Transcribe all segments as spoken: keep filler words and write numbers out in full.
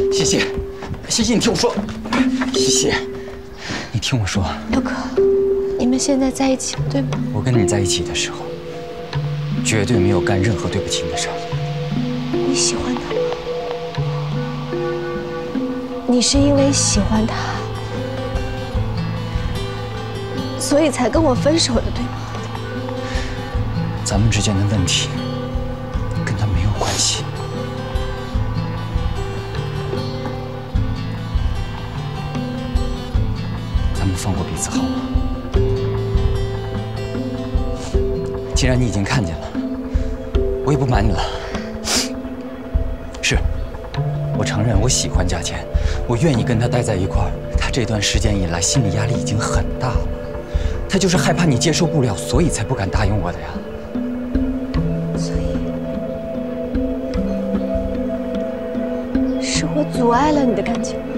西西，西西，你听我说，西西，你听我说， 刘哥，你们现在在一起了，对吗？ 我跟你在一起的时候，绝对没有干任何对不起你的事儿。 你喜欢他吗？你是因为喜欢他，所以才跟我分手的，对吗？ 咱们之间的问题跟他没有关系。咱们放过彼此好吗？既然你已经看见了，我也不瞒你了。是，我承认我喜欢佳倩，我愿意跟她待在一块儿。她这段时间以来心理压力已经很大了，她就是害怕你接受不了，所以才不敢答应我的呀。 所以是我阻碍了你的感情吗？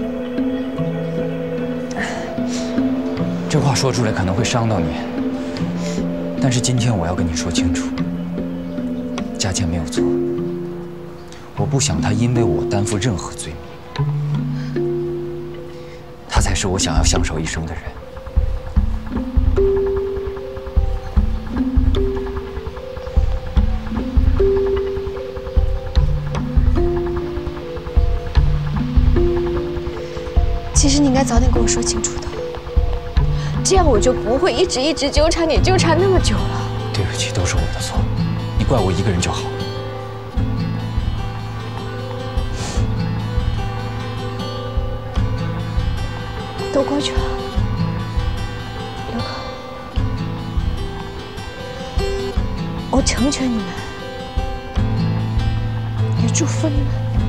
这话说出来可能会伤到你，但是今天我要跟你说清楚，佳倩没有错，我不想她因为我担负任何罪名，她才是我想要相守一生的人。 其实你应该早点跟我说清楚的，这样我就不会一直一直纠缠你，纠缠那么久了。 对不起，都是我的错，你怪我一个人就好。 都过去了，刘哥，我成全你们，也祝福你们。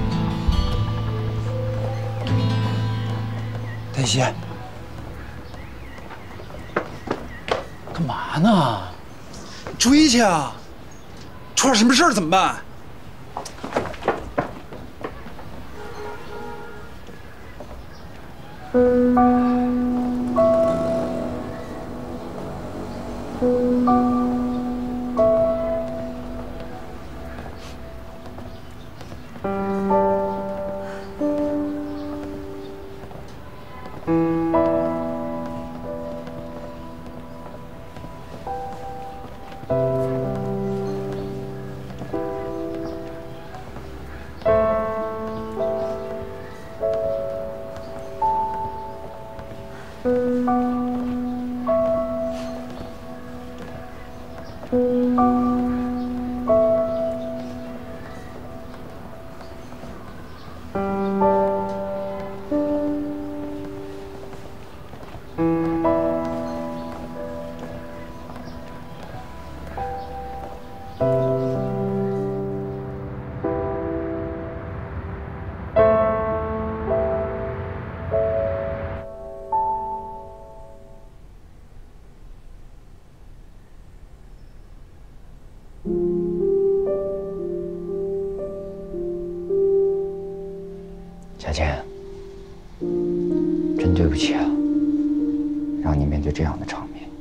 黛西，干嘛呢？追去啊！出点什么事儿怎么办？ 佳倩，真对不起啊，让你面对这样的场面。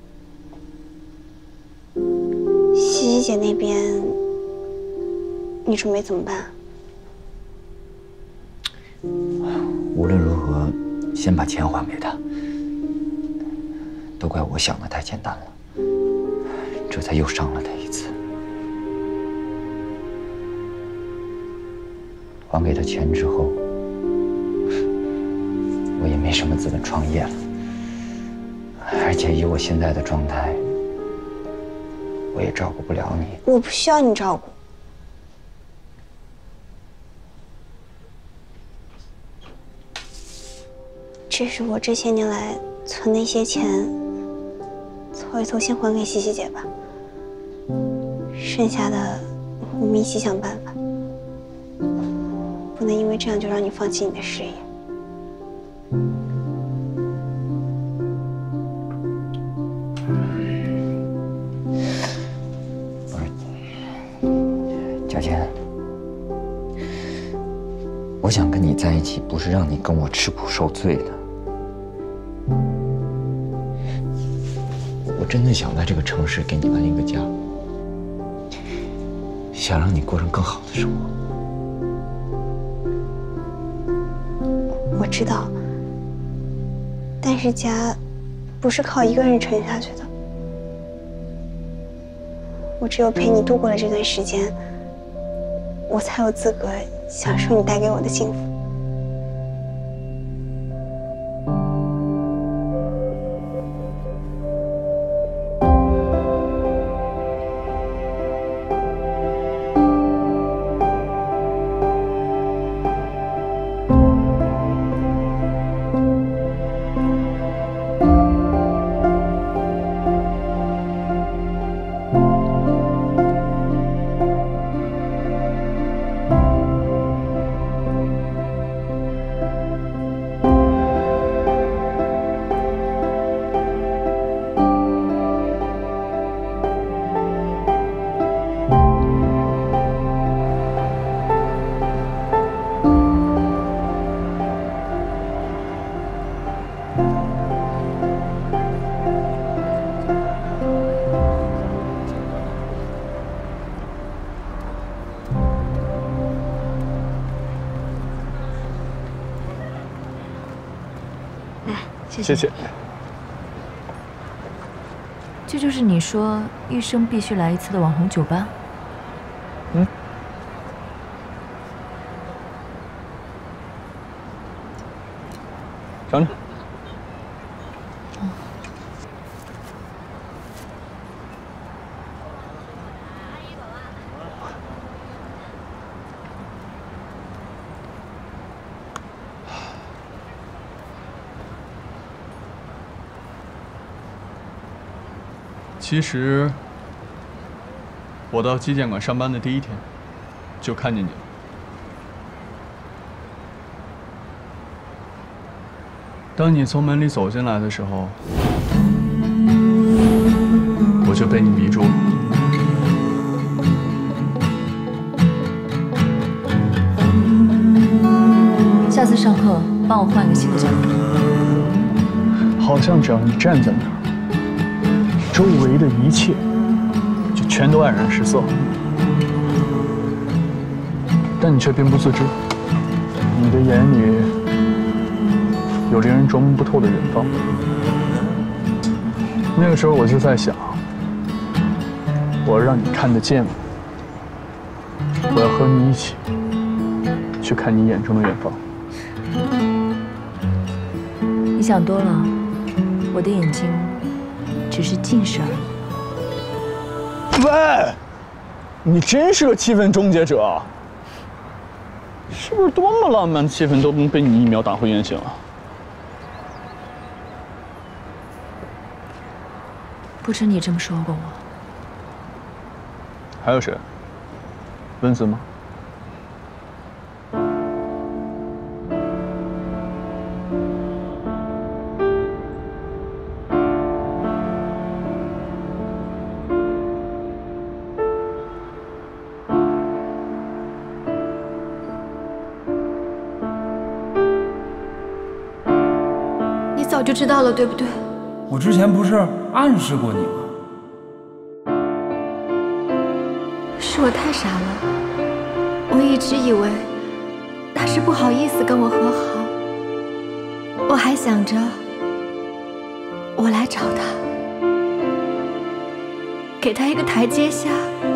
西西姐那边，你准备怎么办？ 无论如何，先把钱还给他。都怪我想的太简单了，这才又伤了他一次。还给他钱之后，我也没什么资本创业了，而且以我现在的状态，我也照顾不了你。 我不需要你照顾。这是我这些年来存的一些钱，凑一凑先还给西西姐吧，剩下的我们一起想办法，不能因为这样就让你放弃你的事业。 不是，佳倩，我想跟你在一起，不是让你跟我吃苦受罪的。我真的想在这个城市给你安一个家，想让你过上更好的生活。 我知道，但是家不是靠一个人撑下去的。我只有陪你度过了这段时间，我才有资格享受你带给我的幸福。 谢谢。 这就是你说一生必须来一次的网红酒吧？ 嗯。尝尝。其实，我到纪检馆上班的第一天，就看见你了。当你从门里走进来的时候，我就被你迷住了。 下次上课帮我换一个新的教练。 好像只要你站在那儿。 周围的一切就全都黯然失色，但你却并不自知，你的眼里有令人琢磨不透的远方。那个时候我就在想，我要让你看得见我，我要和你一起去看你眼中的远方。 你想多了，我的眼睛。 只是近视而已。 喂，你真是个气氛终结者，是不是多么浪漫的气氛都能被你一秒打回原形啊？ 不止你这么说过我。 还有谁？温子吗？ 早就知道了，对不对？ 我之前不是暗示过你吗？ 是我太傻了，我一直以为他是不好意思跟我和好，我还想着我来找他，给他一个台阶下。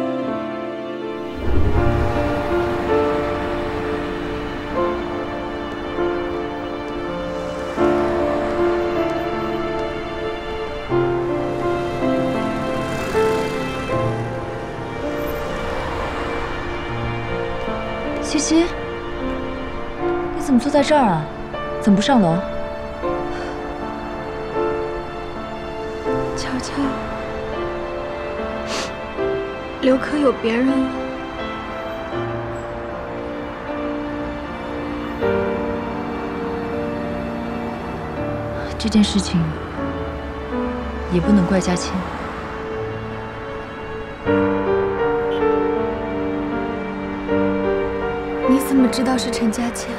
西西，你怎么坐在这儿啊？怎么不上楼？ 乔乔，刘珂有别人了。 这件事情也不能怪佳倩。 你怎么知道是陈佳倩？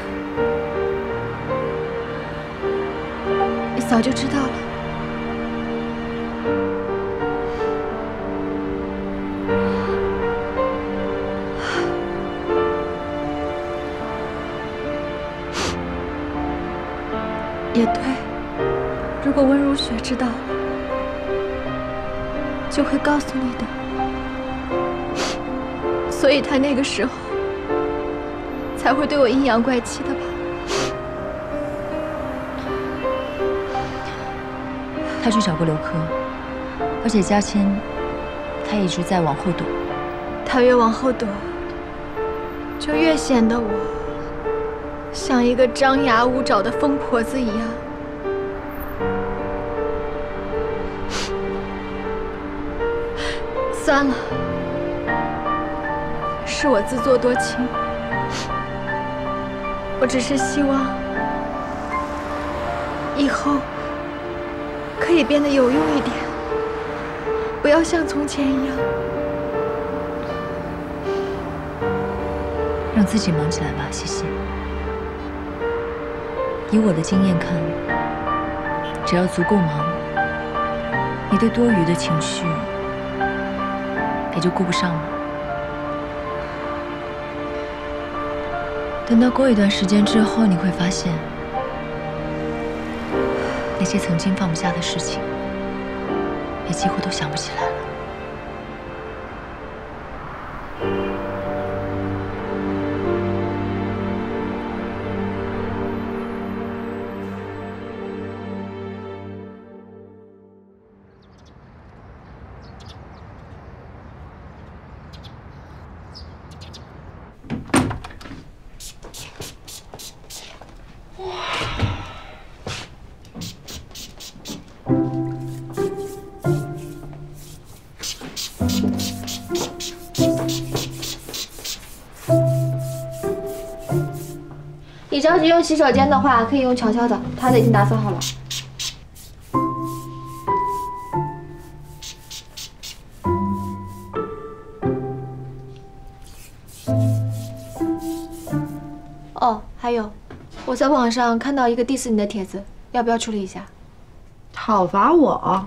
你早就知道了。 也对，如果温如雪知道了，就会告诉你的。所以她那个时候才会对我阴阳怪气的吧？ 他去找过刘科，而且嘉谦，他一直在往后躲。 他越往后躲，就越显得我像一个张牙舞爪的疯婆子一样。算了，是我自作多情。我只是希望以后可以变得有用一点，不要像从前一样。 让自己忙起来吧，西西。以我的经验看，只要足够忙，你对多余的情绪也就顾不上了。等到过一段时间之后，你会发现，那些曾经放不下的事情，也几乎都想不起来了。 你着急用洗手间的话，可以用乔乔的，他的已经打扫好了。哦，还有，我在网上看到一个 diss 你的帖子，要不要处理一下？ 讨伐我？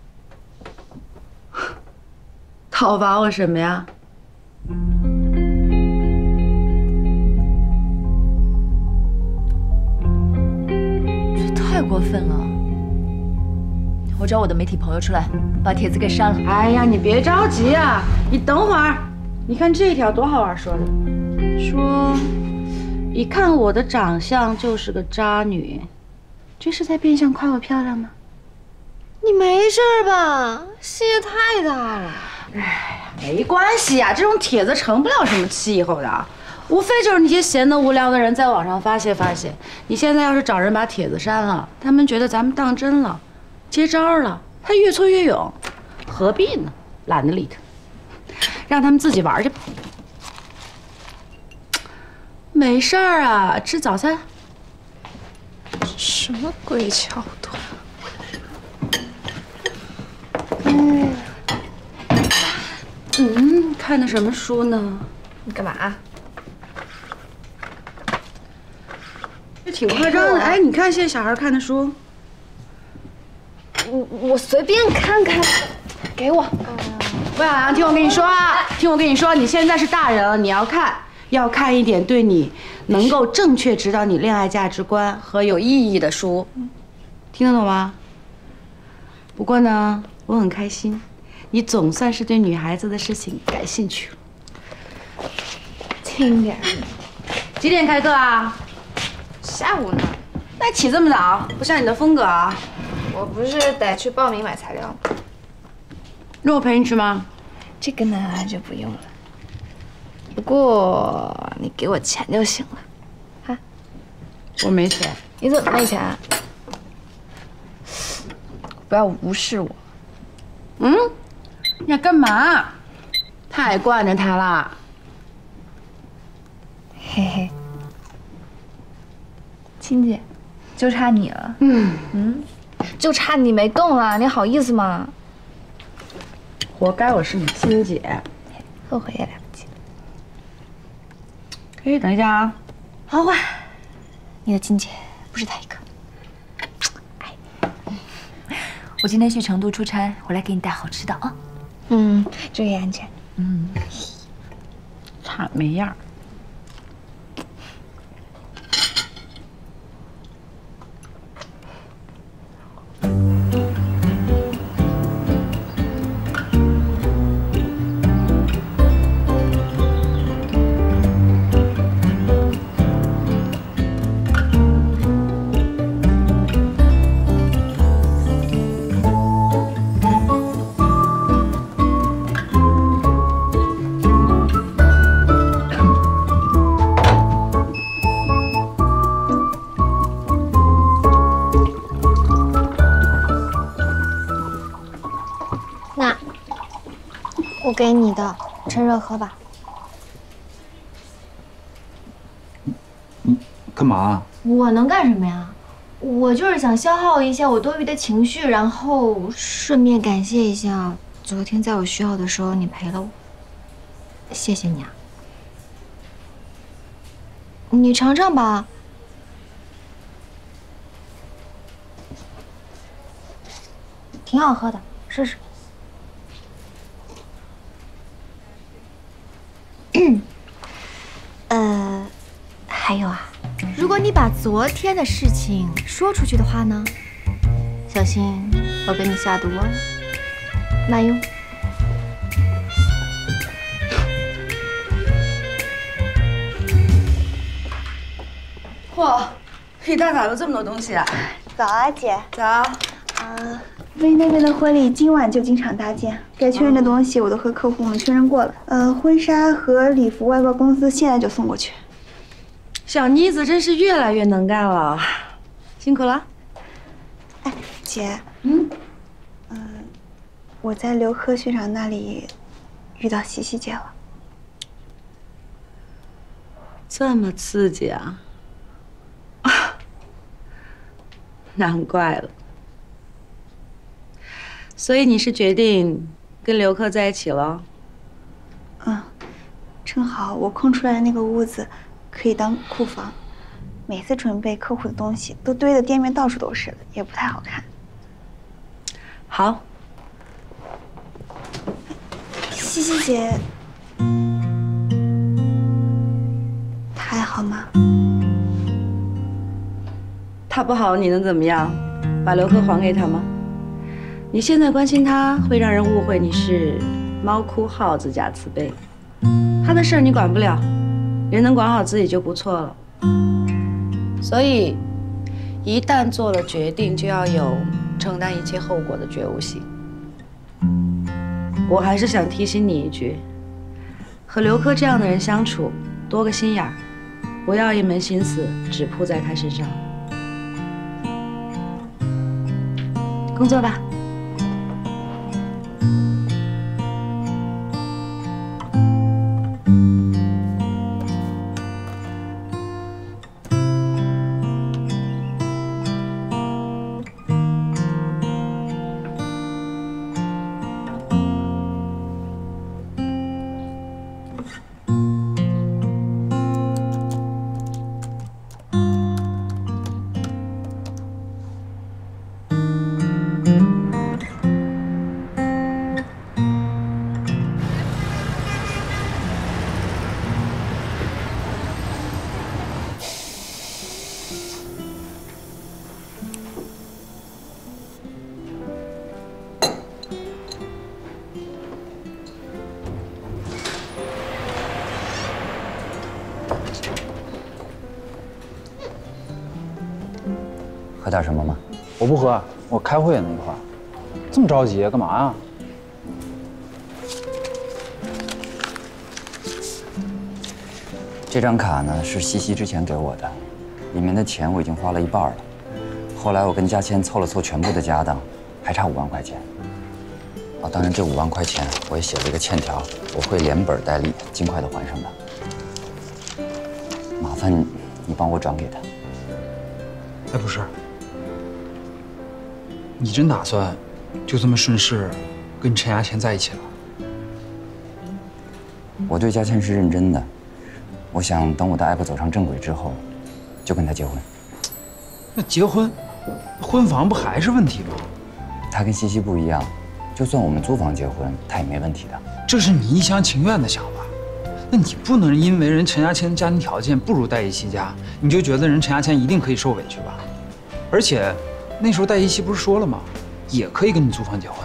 讨伐我什么呀？ 太过分了！我找我的媒体朋友出来，把帖子给删了。 哎呀，你别着急啊，你等会儿。你看这条多好玩，说的，说一看我的长相就是个渣女，这是在变相夸我漂亮吗？ 你没事吧？戏也太大了。 哎呀，没关系呀，这种帖子成不了什么气候的。无非就是那些闲得无聊的人在网上发泄发泄。你现在要是找人把帖子删了，他们觉得咱们当真了，接招了，他越挫越勇，何必呢？懒得理他，让他们自己玩去吧。没事儿啊，吃早餐。 什么鬼桥段？嗯嗯，看的什么书呢？ 你干嘛？ 这挺夸张的。哎，你看现在小孩看的书。 我我随便看看，给我。 魏小阳，听我跟你说啊，听我跟你说，你现在是大人了，你要看，要看一点对你能够正确指导你恋爱价值观和有意义的书，听得懂吗？不过呢，我很开心，你总算是对女孩子的事情感兴趣了。 轻点。 几点开课啊？ 下午呢？ 那起这么早，不像你的风格啊。 我不是得去报名买材料吗？ 那我陪你去吗？ 这个呢就不用了。不过你给我钱就行了，啊？ 我没钱。 你怎么没钱？不要无视我。 嗯？你要干嘛？太惯着他了。 嘿嘿。亲姐，就差你了。 嗯嗯，就差你没动了，你好意思吗？ 活该我是你亲姐， 后悔也来不及。 可以等一下啊。 好坏，你的亲姐不是他一个。 哎，我今天去成都出差，回来给你带好吃的啊。 嗯，注意安全。 嗯， 差没样儿。 我给你的，趁热喝吧。 你干嘛？ 我能干什么呀？我就是想消耗一下我多余的情绪，然后顺便感谢一下昨天在我需要的时候你陪了我。谢谢你啊。你尝尝吧。挺好喝的，试试。呃，还有啊，如果你把昨天的事情说出去的话呢，小心我给你下毒哦，慢用。 嚯，一大早有这么多东西啊！ 早啊，姐。 早。 啊，薇那边的婚礼今晚就进场搭建，该确认的东西我都和客户们确认过了。呃，婚纱和礼服外包公司现在就送过去。 小妮子真是越来越能干了，辛苦了。 哎，姐，嗯，嗯、呃，我在刘科学长那里遇到西西姐了。 这么刺激啊！难怪了。所以你是决定跟刘克在一起了？ 嗯，正好我空出来的那个屋子可以当库房，每次准备客户的东西都堆得店面到处都是了，也不太好看。 好。 西西姐，她还好吗？ 她不好，你能怎么样？把刘克还给她吗？你现在关心他，会让人误会你是猫哭耗子假慈悲。他的事儿你管不了，人能管好自己就不错了。所以，一旦做了决定，就要有承担一切后果的觉悟性。我还是想提醒你一句：和刘科这样的人相处，多个心眼儿，不要一门心思只扑在他身上。工作吧。 喝点什么吗？ 我不喝，我开会呢，一会儿。这么着急干嘛呀？ 这张卡呢是西西之前给我的，里面的钱我已经花了一半了。后来我跟嘉谦凑了凑全部的家当，还差五万块钱。哦，当然这五万块钱我也写了一个欠条，我会连本带利，尽快的还上的。麻烦你，你帮我转给他。 哎，不是，你真打算就这么顺势跟陈亚谦在一起了？ 我对嘉谦是认真的，我想等我的 app 走上正轨之后，就跟他结婚。 那结婚，婚房不还是问题吗？ 他跟西西不一样，就算我们租房结婚，他也没问题的。 这是你一厢情愿的想法。那你不能因为人陈亚谦家庭条件不如戴一希家，你就觉得人陈亚谦一定可以受委屈吧？而且，那时候戴一希不是说了吗？也可以跟你租房结婚。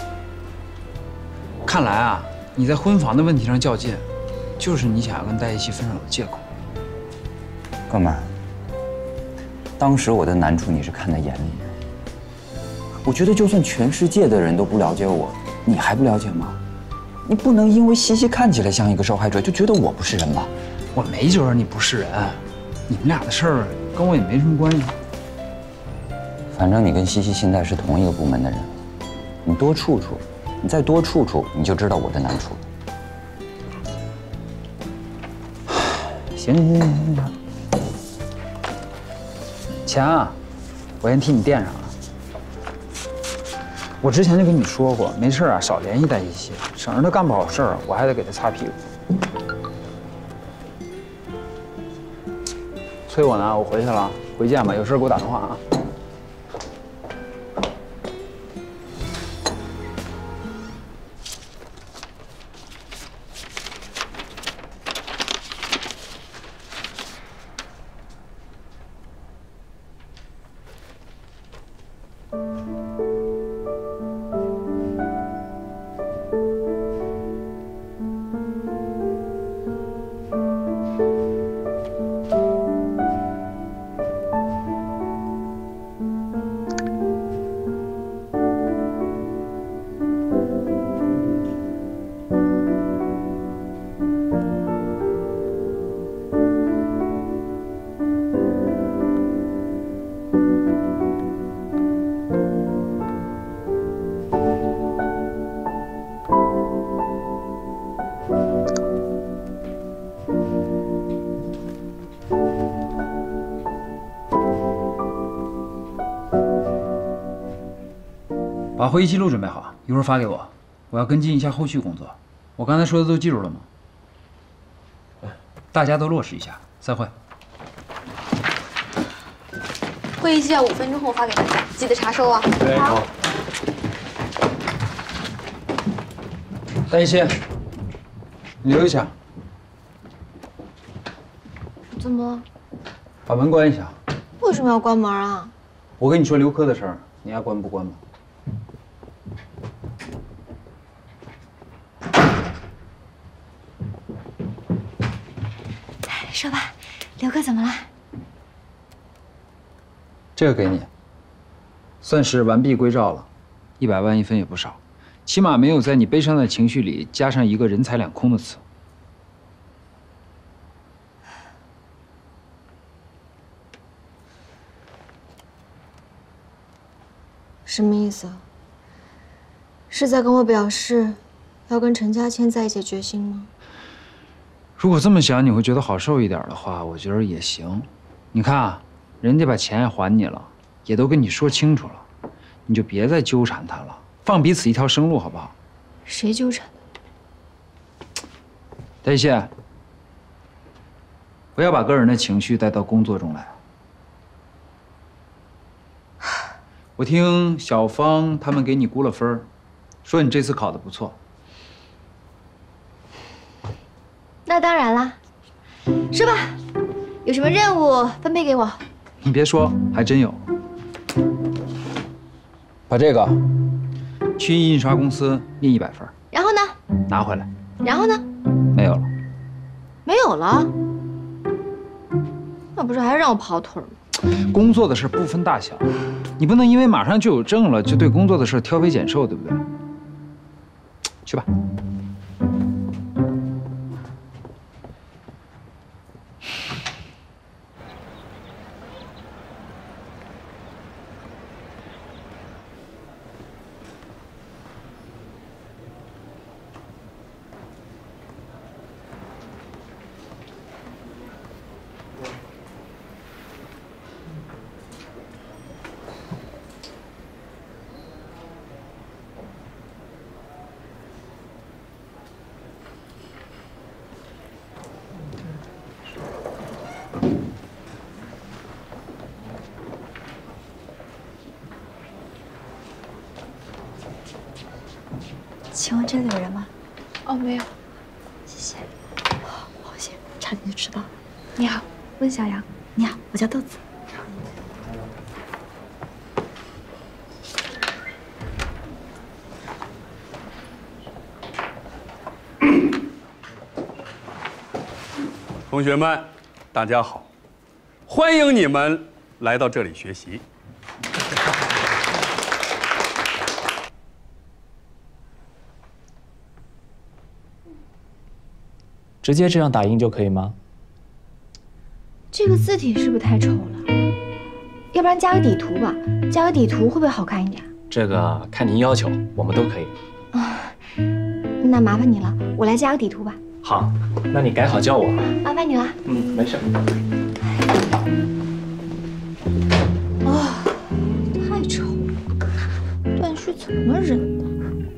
看来啊，你在婚房的问题上较劲，就是你想要跟戴一希分手的借口。 哥们儿，当时我的难处你是看在眼里。我觉得就算全世界的人都不了解我，你还不了解吗？你不能因为西西看起来像一个受害者，就觉得我不是人吧？ 我没觉得你不是人，你们俩的事儿跟我也没什么关系。 反正你跟西西现在是同一个部门的人，你多处处， 你再多处处，你就知道我的难处了。行行行行行， 钱啊，我先替你垫上了。我之前就跟你说过，没事啊，少联系戴一希，省着他干不好事儿，我还得给他擦屁股。催我呢，我回去了，回见吧，有事给我打电话啊。 把会议记录准备好，一会儿发给我。我要跟进一下后续工作。我刚才说的都记住了吗？大家都落实一下。散会。 会议纪要五分钟后发给大家，记得查收啊。 对，好。戴一希，你留一下。 怎么？ 把门关一下。 为什么要关门啊？ 我跟你说刘科的事儿，你爱关不关吧？ 说吧，刘哥怎么了？ 这个给你，算是完璧归赵了，一百万一分也不少，起码没有在你悲伤的情绪里加上一个人财两空的词。 什么意思啊？是在跟我表示要跟陈家谦在一起决心吗？ 如果这么想你会觉得好受一点的话，我觉得也行。你看啊，人家把钱也还你了，也都跟你说清楚了，你就别再纠缠他了，放彼此一条生路，好不好？ 谁纠缠的？ 戴一希，不要把个人的情绪带到工作中来。我听小芳他们给你估了分儿，说你这次考得不错。 那当然啦，说吧，有什么任务分配给我？ 你别说，还真有。把这个去印刷公司印一百份， 然后呢？ 拿回来。 然后呢？ 没有了。 没有了？那不是还是让我跑腿吗？ 工作的事不分大小，你不能因为马上就有证了，就对工作的事挑肥拣瘦，对不对？去吧。 请问这里有人吗？ 哦，没有。 谢谢。好险，差点就迟到了。 你好，温小阳。 你好，我叫豆子。 同学们，大家好，欢迎你们来到这里学习。 直接这样打印就可以吗？ 这个字体是不是太丑了？要不然加个底图吧，加个底图会不会好看一点？ 这个看您要求，我们都可以。 啊， 那麻烦你了，我来加个底图吧。 好，那你改好叫我。 麻烦你了。 嗯，没事。 啊，太丑了，段旭怎么忍的？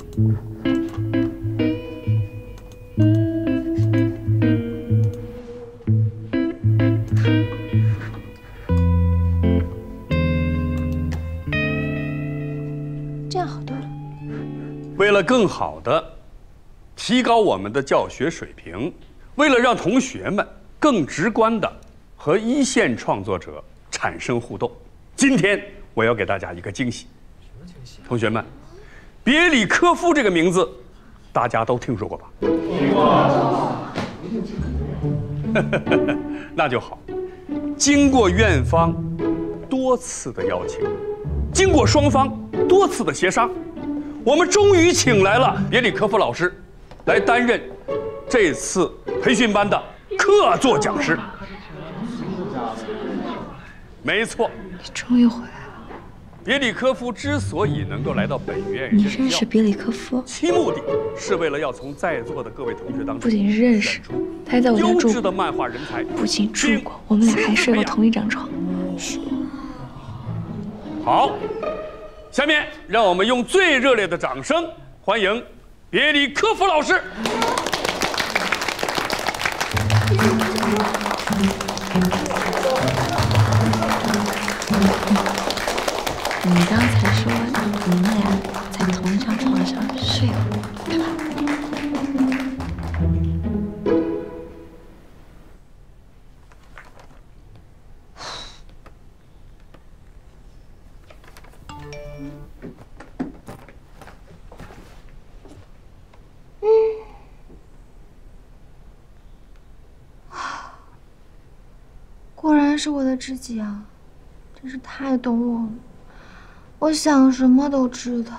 为了更好的提高我们的教学水平，为了让同学们更直观的和一线创作者产生互动，今天我要给大家一个惊喜。同学们，别里科夫这个名字大家都听说过吧？听过。那就好。经过院方多次的邀请，经过双方多次的协商。 我们终于请来了别里科夫老师，来担任这次培训班的客座讲师。没错， 你终于回来了。 别里科夫之所以能够来到本院， 你认识别里科夫？ 其目的是为了要从在座的各位同学当中， 不仅是认识，他还在我家住过。 优质的漫画人才， 不仅住过，我们俩还睡过同一张床。 好。 下面让我们用最热烈的掌声欢迎别里科夫老师。 你刚才说你们俩在同一张床上睡过，对吧？果然是我的知己啊，真是太懂我了。我想什么都知道。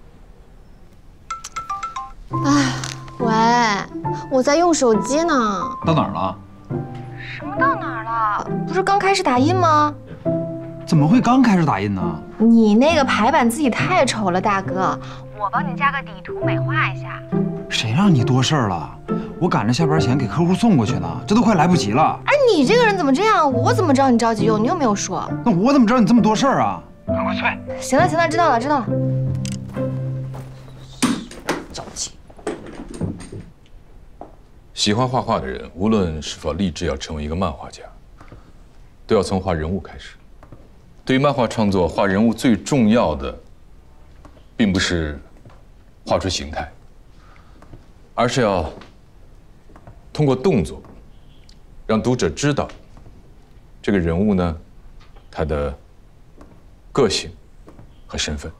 哎，喂，我在用手机呢。 到哪儿了？ 什么到哪儿了？不是刚开始打印吗？ 怎么会刚开始打印呢？ 你那个排版字体太丑了，大哥，我帮你加个底图美化一下。 谁让你多事儿了？我赶着下班前给客户送过去呢，这都快来不及了。 哎，你这个人怎么这样？我怎么知道你着急用？你又没有说。 那我怎么知道你这么多事儿啊？ 快快催！ 行了行了，知道了知道了。着急。 喜欢画画的人，无论是否立志要成为一个漫画家，都要从画人物开始。对于漫画创作，画人物最重要的，并不是画出形态，而是要通过动作，让读者知道这个人物呢，他的个性和身份。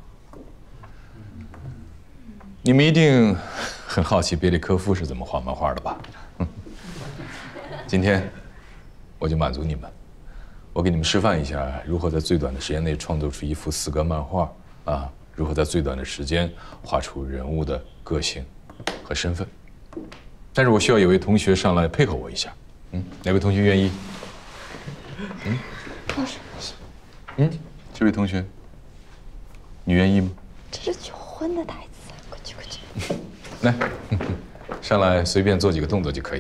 你们一定很好奇别里科夫是怎么画漫画的吧？今天我就满足你们，我给你们示范一下如何在最短的时间内创作出一幅四格漫画啊，如何在最短的时间画出人物的个性和身份。但是我需要有位同学上来配合我一下，嗯，哪位同学愿意？嗯， 老师， 嗯，这位同学，你愿意吗？ 这是求婚的台词，快去快去。 来，上来随便做几个动作就可以。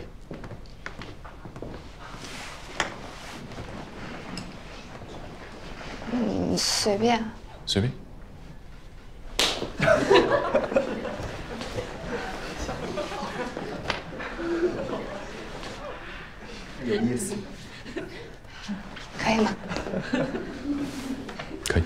嗯，随便。 随便。 有意思。 可以吗？ 可以。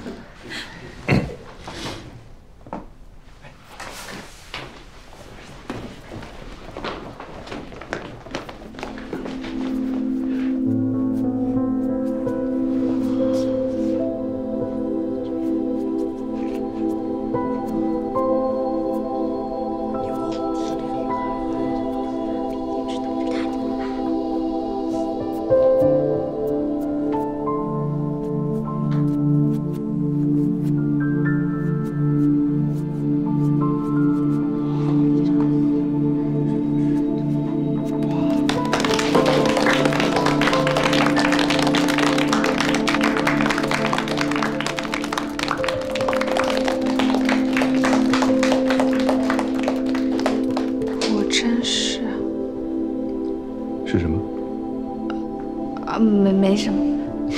是什么？ 啊，没没什么。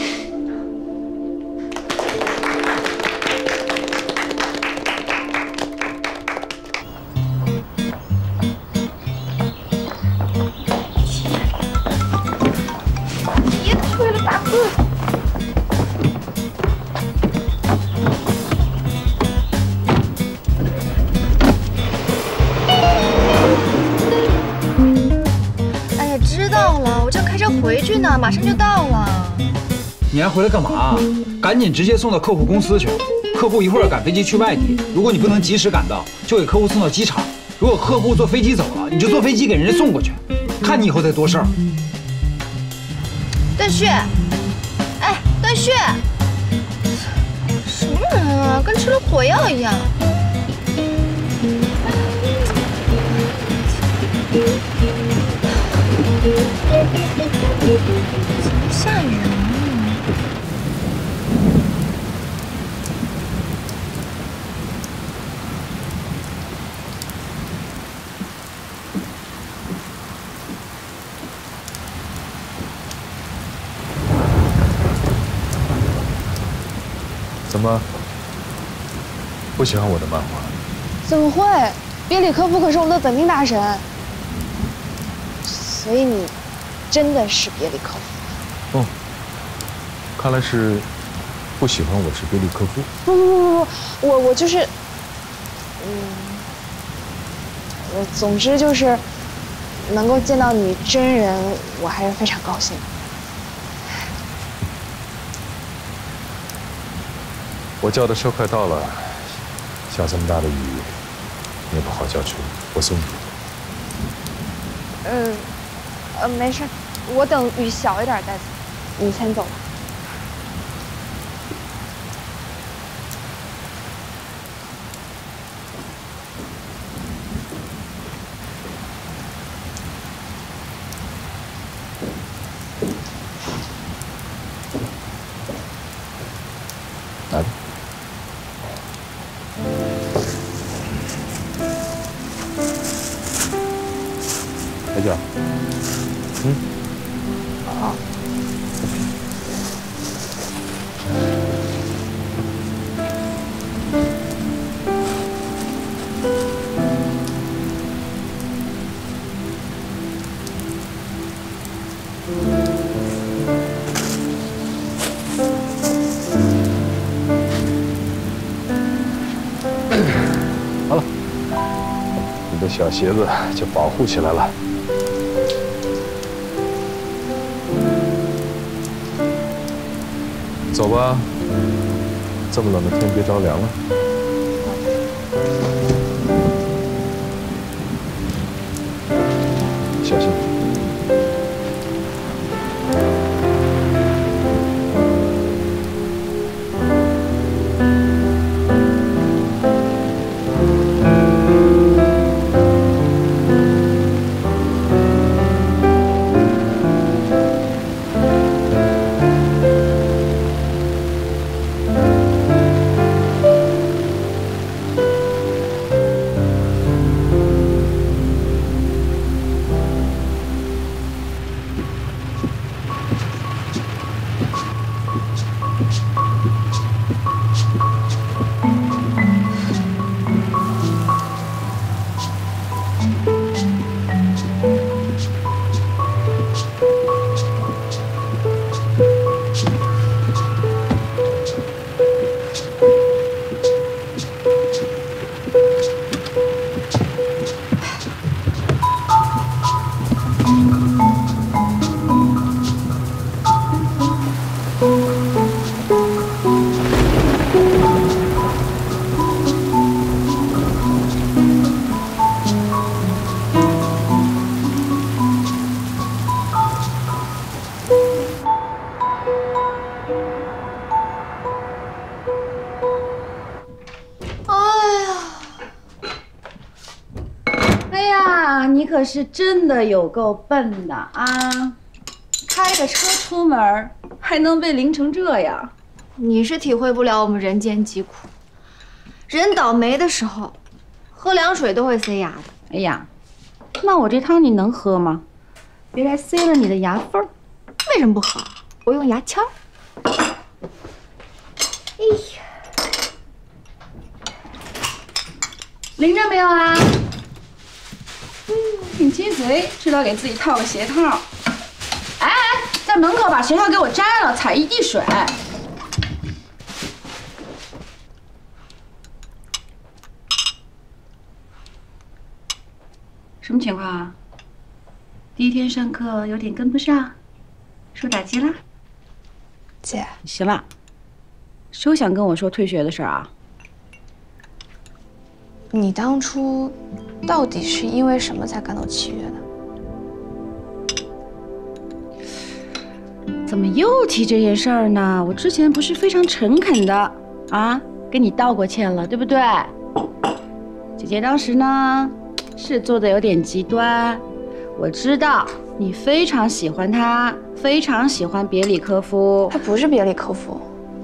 别吹了，大哥。 回去呢，马上就到了。 你还回来干嘛？赶紧直接送到客户公司去。客户一会儿赶飞机去外地，如果你不能及时赶到，就给客户送到机场。如果客户坐飞机走了，你就坐飞机给人家送过去。看你以后再多事儿。 段旭，哎，段旭，什么人啊，跟吃了火药一样。怎么下雨了？ 怎么不喜欢我的漫画？ 怎么会？别里科夫可是我们的本命大神，所以你真的是别里科夫。 哦，看来是不喜欢我是别里科夫。 不不不不不，我我就是，嗯，呃，总之就是能够见到你真人，我还是非常高兴。 我叫的车快到了，下这么大的雨，你也不好叫车，我送你。 嗯，呃，没事，我等雨小一点再走，你先走吧。 来吧。来脚。嗯。好。好了，你的小鞋子就保护起来了。走吧，这么冷的天别着凉了。小心。 可是真的有够笨的啊！开个车出门，还能被淋成这样。 你是体会不了我们人间疾苦。人倒霉的时候，喝凉水都会塞牙的。 哎呀，那我这汤你能喝吗？ 别再塞了你的牙缝儿。 为什么不好？我用牙签儿。哎呀， 淋着没有啊？嗯，挺鸡贼，知道给自己套个鞋套。哎哎，在门口把鞋套给我摘了，踩一地水。什么情况啊？第一天上课有点跟不上，受打击啦？ 姐， 行了，休想跟我说退学的事儿啊！ 你当初到底是因为什么才赶走七月的？ 怎么又提这件事儿呢？我之前不是非常诚恳的啊，跟你道过歉了，对不对？姐姐当时呢是做的有点极端，我知道你非常喜欢他，非常喜欢别里科夫。 他不是别里科夫。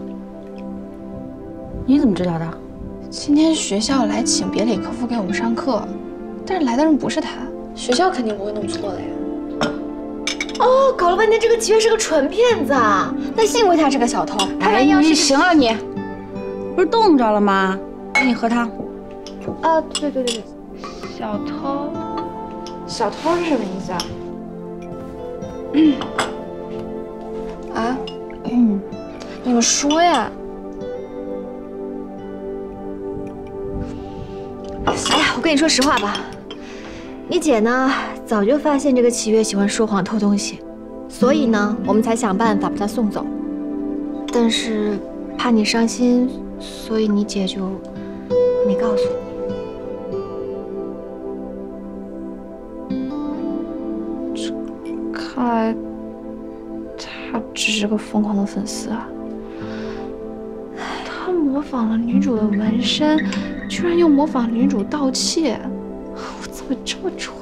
你怎么知道的？ 今天学校来请别里科夫给我们上课，但是来的人不是他，学校肯定不会弄错的呀。 哦，搞了半天这个七月是个纯骗子啊！那幸亏他是个小偷，他万一要是…… 行了你，不是冻着了吗？给你喝汤。 啊，对对对对， 小偷，小偷是什么意思啊？嗯，啊，嗯，你们说呀。 哎呀，我跟你说实话吧，你姐呢早就发现这个七月喜欢说谎偷东西，所以呢我们才想办法把他送走。但是怕你伤心，所以你姐就没告诉你。看来他只是个疯狂的粉丝啊！他模仿了女主的纹身。居然又模仿女主盗窃，我怎么这么蠢？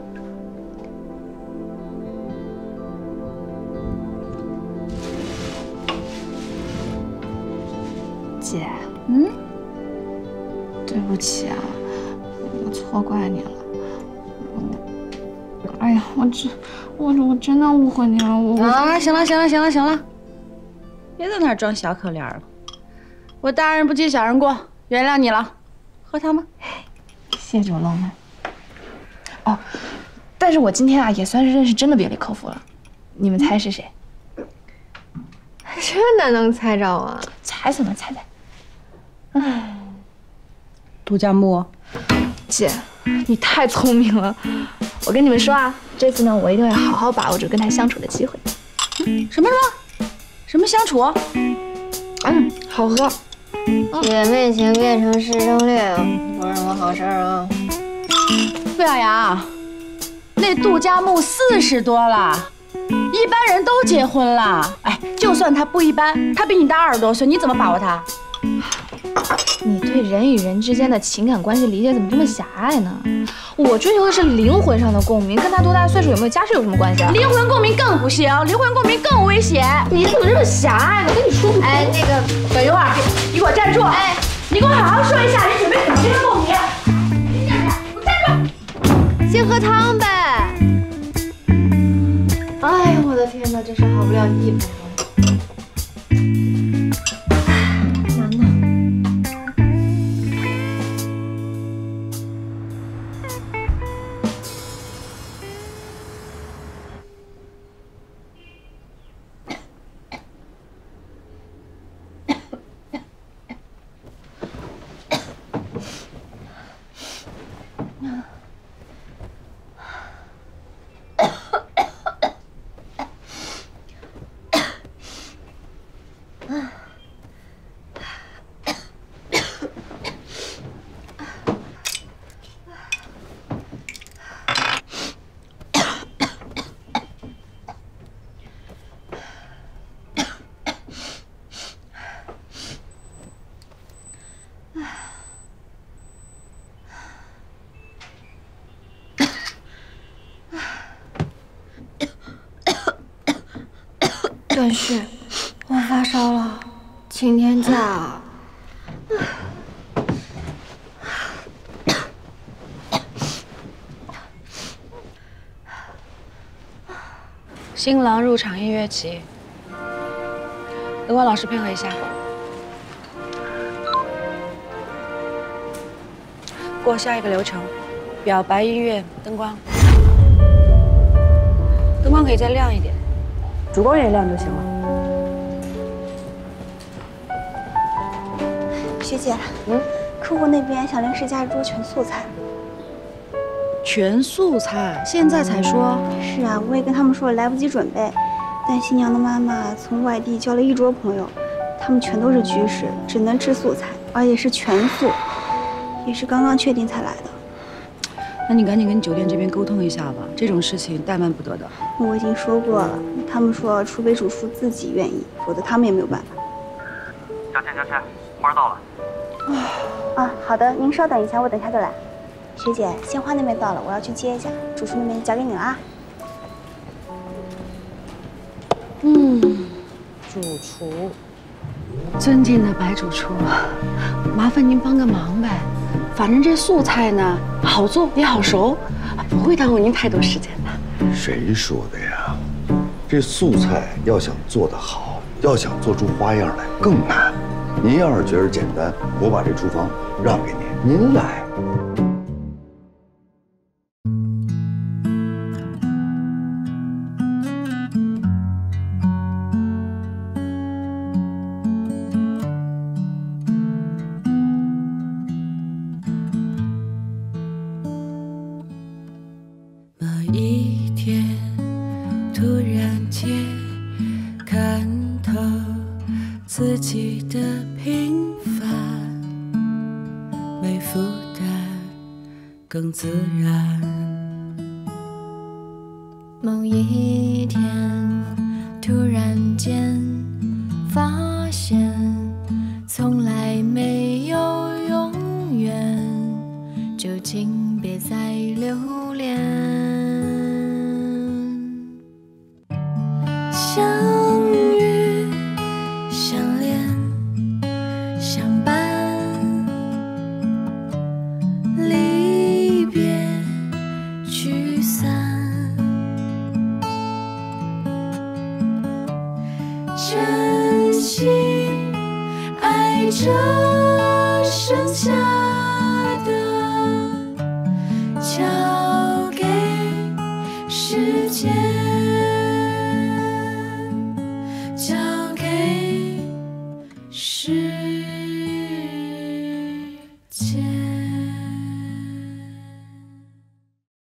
姐，嗯，对不起啊，我错怪你了。哎呀，我真，我我真的误会你了，我啊，行了行了行了行了，别在那儿装小可怜了，我大人不计小人过，原谅你了。喝汤吧， 谢谢我浪漫。哦，但是我今天啊也算是认识真的别里科夫了，你们猜是谁？ 这哪能猜着啊？ 猜什么猜猜？ 哎，杜佳木， 姐，你太聪明了。我跟你们说啊，这次呢，我一定会好好把握住跟他相处的机会。 什么什么？什么相处？ 嗯，好喝。 姐妹情变成师生恋，不是什么好事儿啊！ 傅小阳，那杜佳木四十多了，一般人都结婚了。哎，就算他不一般，他比你大二十多岁，你怎么把握他？ 你对人与人之间的情感关系理解怎么这么狭隘呢？我追求的是灵魂上的共鸣，跟他多大岁数、有没有家世有什么关系啊？ 灵魂共鸣更不行，灵魂共鸣更危险。 你怎么这么狭隘呢？我跟你说， 哎，那个， 等一会儿，你给我站住！哎，你给我好好说一下，你准备怎么跟他共鸣？你站着，我站住！ 先喝汤呗。哎呀，我的天哪，这事好不了一分钟。段旭，我发烧了，请天假。 新郎入场音乐起，灯光老师配合一下。过下一个流程，表白、音乐、灯光。灯光可以再亮一点，烛光也亮就行了。 学姐，嗯，客户那边想临时加一桌全素菜。 全素菜，现在才说？ 是啊，我也跟他们说了，来不及准备。但新娘的妈妈从外地叫了一桌朋友，他们全都是居士，只能吃素菜，而且是全素，也是刚刚确定才来的。 那你赶紧跟酒店这边沟通一下吧，这种事情怠慢不得的。 我已经说过了，他们说除非主厨自己愿意，否则他们也没有办法。 佳倩，佳倩，花到了。 啊，好的，您稍等一下，我等一下就来。学姐，鲜花那边到了，我要去接一下，主厨那边交给你了啊。 嗯，主厨，尊敬的白主厨，麻烦您帮个忙呗。反正这素菜呢，好做也好熟，不会耽误您太多时间的。 谁说的呀？这素菜要想做得好，要想做出花样来更难。您要是觉得简单，我把这厨房让给您，您来。 自己的平凡，没负担，更自然。 某一天，突然间发现，从来没有永远，就请别再留恋。相遇，相恋，相伴，离别，聚散，真心爱着剩下。